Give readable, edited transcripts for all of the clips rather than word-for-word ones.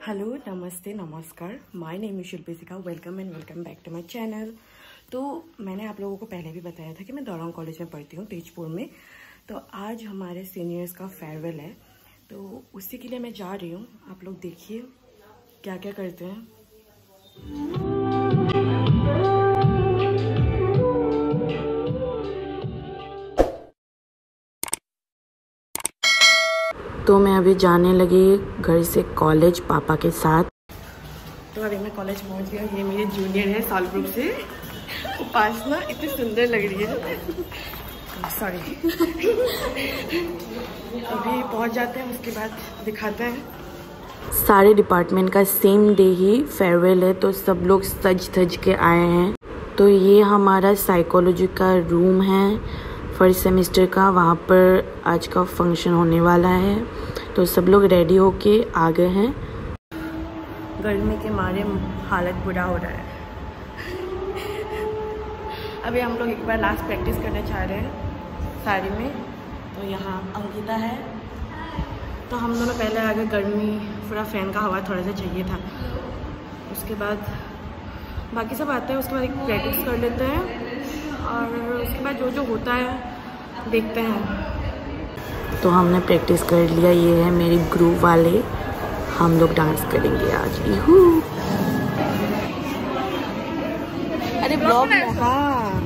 Hello, नमस्ते, नमस्कार। My name is Shilpi. Welcome and welcome back to my channel. तो मैंने आप लोगों को पहले भी बताया था कि मैं दौरान कॉलेज में पढ़ती हूँ, तेजपुर में। तो आज हमारे सीनियर्स का फेयरवेल है, तो उसी के लिए मैं जा रही हूँ। आप लोग देखिए क्या क्या करते हैं। तो मैं अभी जाने लगी घर से कॉलेज पापा के साथ। तो अभी मैं कॉलेज पहुंच गई। ये मेरी जूनियर है साल ग्रुप से, उपासना। इतनी सुंदर लग रही है। सॉरी। अभी पहुंच जाते हैं, उसके बाद दिखाते हैं। सारे डिपार्टमेंट का सेम डे ही फेयरवेल है, तो सब लोग सज धज के आए हैं। तो ये हमारा साइकोलॉजी का रूम है, फर्स्ट सेमेस्टर का। वहाँ पर आज का फंक्शन होने वाला है, तो सब लोग रेडी होके आ गए हैं। गर्मी के मारे हालत बुरा हो रहा है। अभी हम लोग एक बार लास्ट प्रैक्टिस करने चाह रहे हैं साड़ी में। तो यहाँ अंकिता है, तो हम दोनों पहले आ गए। गर्मी पूरा फैन का हवा थोड़ा सा चाहिए था। उसके बाद बाकी सब आते हैं, उसके बाद एक प्रैक्टिस कर लेते हैं और उसके बाद जो जो होता है देखते हैं। तो हमने प्रैक्टिस कर लिया। ये है मेरी ग्रुप वाले, हम लोग डांस करेंगे आज। अरे ब्लॉग में, हाँ।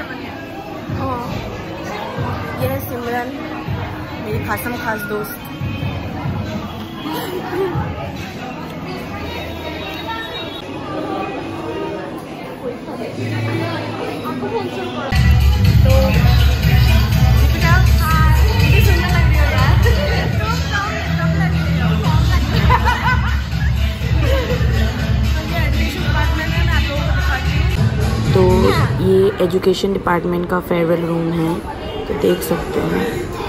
ये है सिमरन, मेरी खासम खास दोस्त। तो ये एजुकेशन डिपार्टमेंट का फेयरवेल रूम है, तो देख सकते हैं।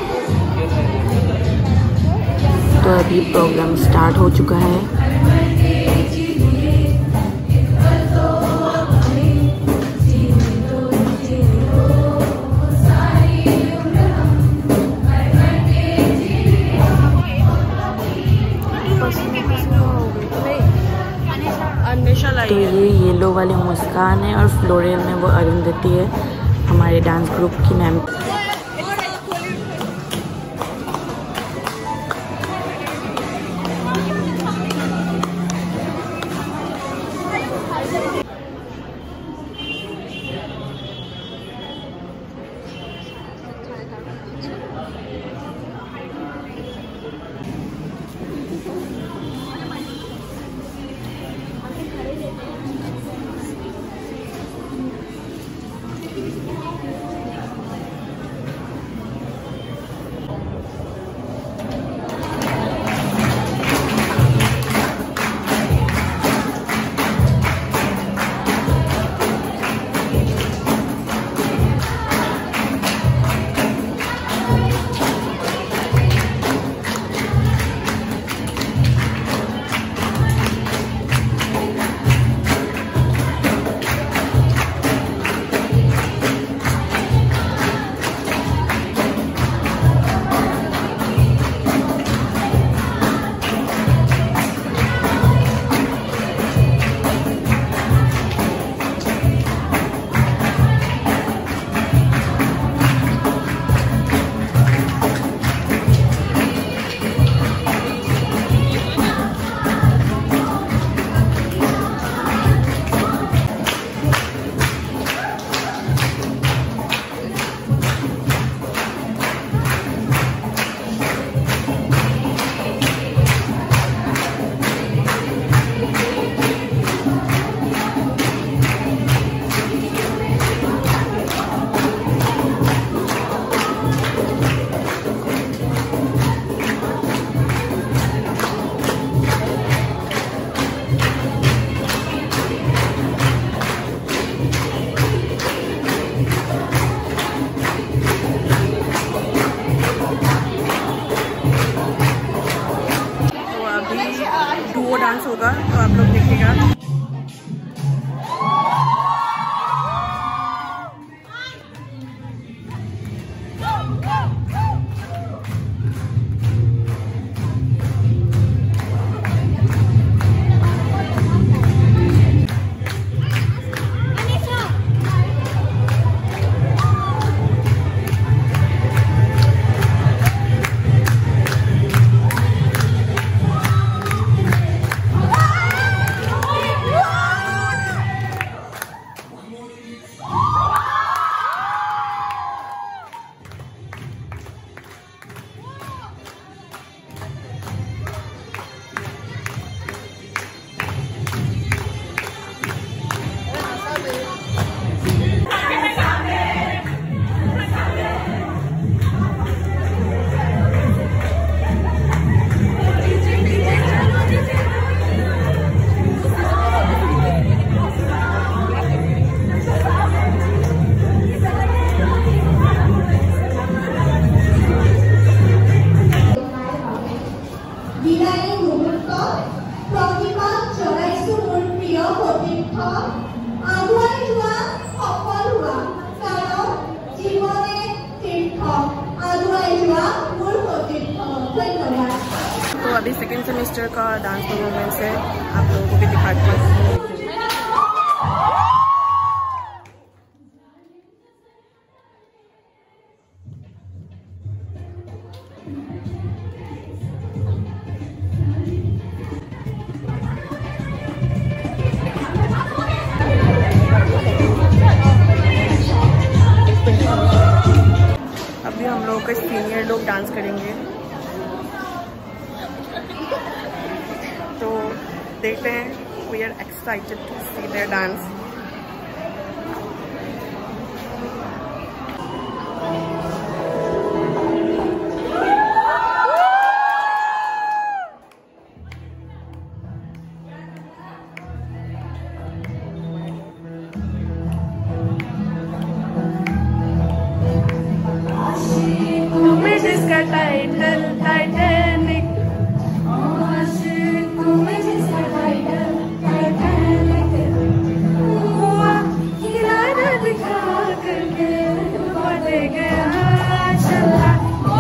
तो अभी प्रोग्राम स्टार्ट हो चुका है। तो ये येलो वाली मुस्कान है और फ्लोरल में वो अरुंधति है, हमारे डांस ग्रुप की मैम। डुओ डांस होगा, तो आप लोग देखिएगा। तो अभी सेकेंड सेमेस्टर का डांस परफॉर्मेंस है, आप लोगों को भी दिखाती हूँ। अभी हम लोग के सीनियर लोग डांस करेंगे, तो देखते हैं। We are excited to see their dance. Title Titanic, दिखा करके गया चला।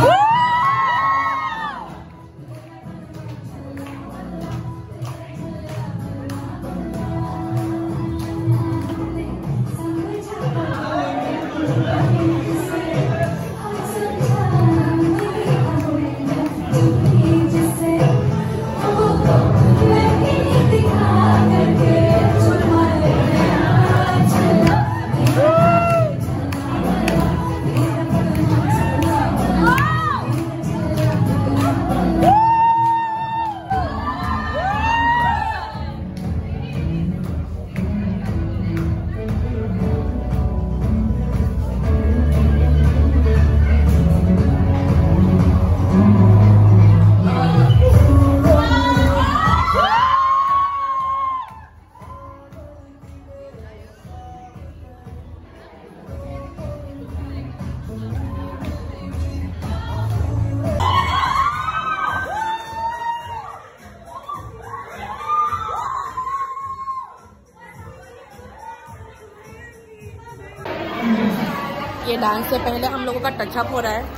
ये डांस से पहले हम लोगों का टचअप हो रहा है।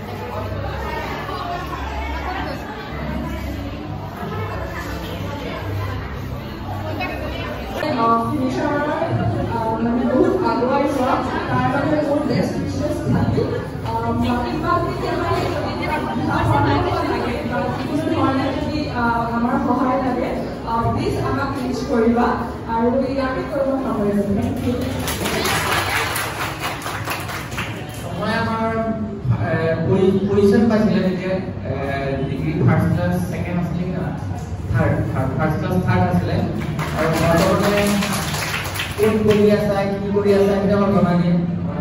पोजिशन पाइছিলে তেতিয়া ডিগ্ৰী ফাৰ্ষ্ট ক্লাছ সেকেন্ড আছিল না থাৰ্ড ফাৰ্ষ্ট ক্লাছ থাৰ্ড আছিল আৰু বৰ্তমানে কোন কৰি আছে কি কৰি আছে এটা মই জনাই দিম।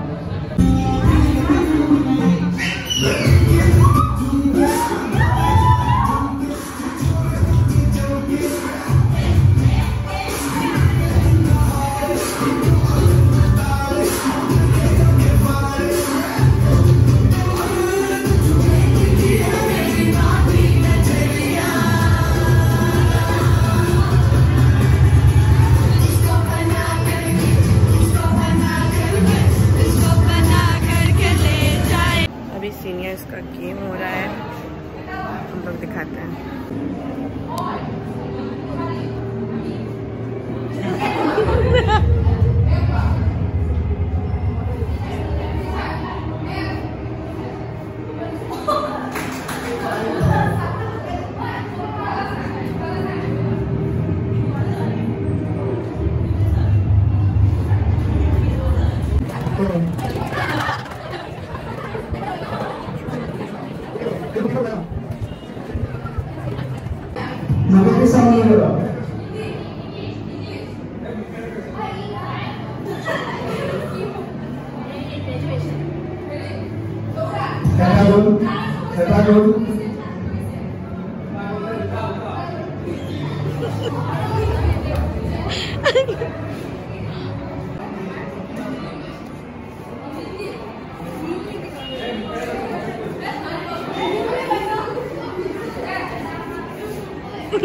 सीनियर्स का गेम हो रहा है, हम लोग दिखाते हैं।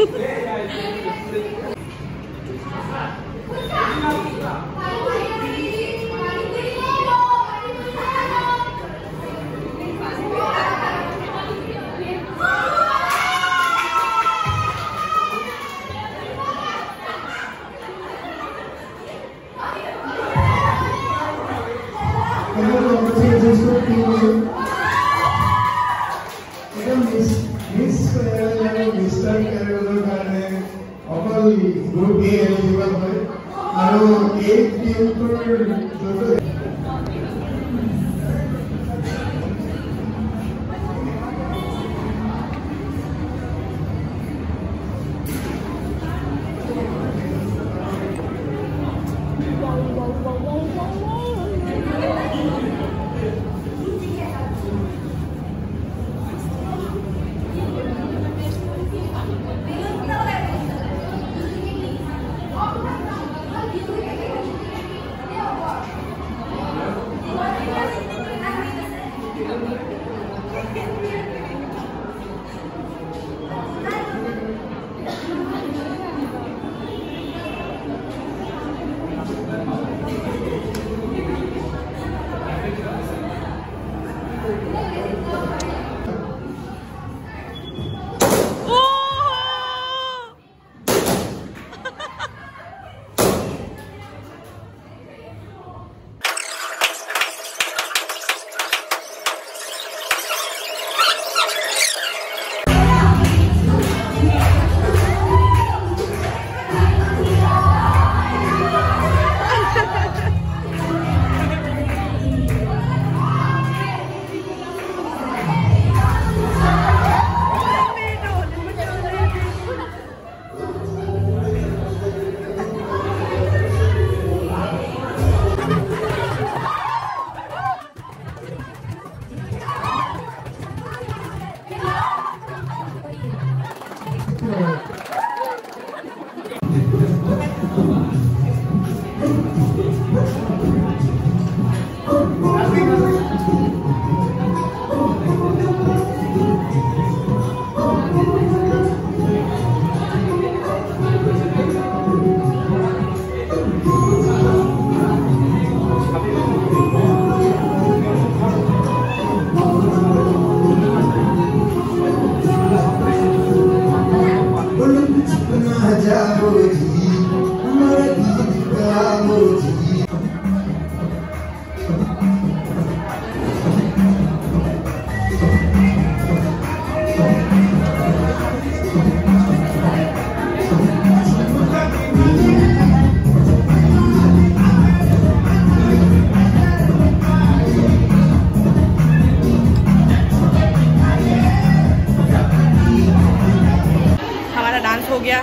हो गया,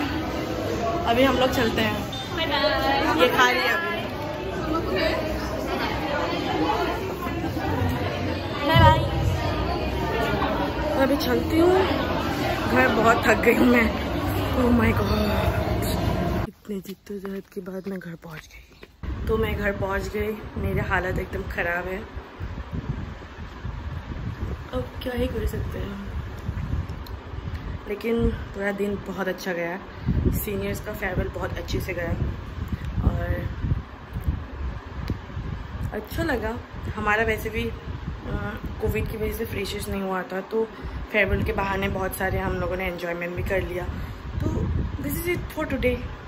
अभी हम लोग चलते हैं। ये खा रही है अभी। Bye bye. अभी चलती हूँ घर, बहुत थक गई हूँ मैं। ओह माय गॉड, इतने जिद्दोजहद के बाद मैं घर पहुँच गई। तो मैं घर पहुँच गई, मेरी हालत एकदम ख़राब है। अब क्या ही कर सकते हैं, लेकिन पूरा दिन बहुत अच्छा गया। सीनियर्स का फेयरवेल बहुत अच्छे से गया और अच्छा लगा। हमारा वैसे भी कोविड की वजह से फ्रेशर्स नहीं हुआ था, तो फेयरवेल के बहाने बहुत सारे हम लोगों ने एंजॉयमेंट भी कर लिया। तो this is it for today.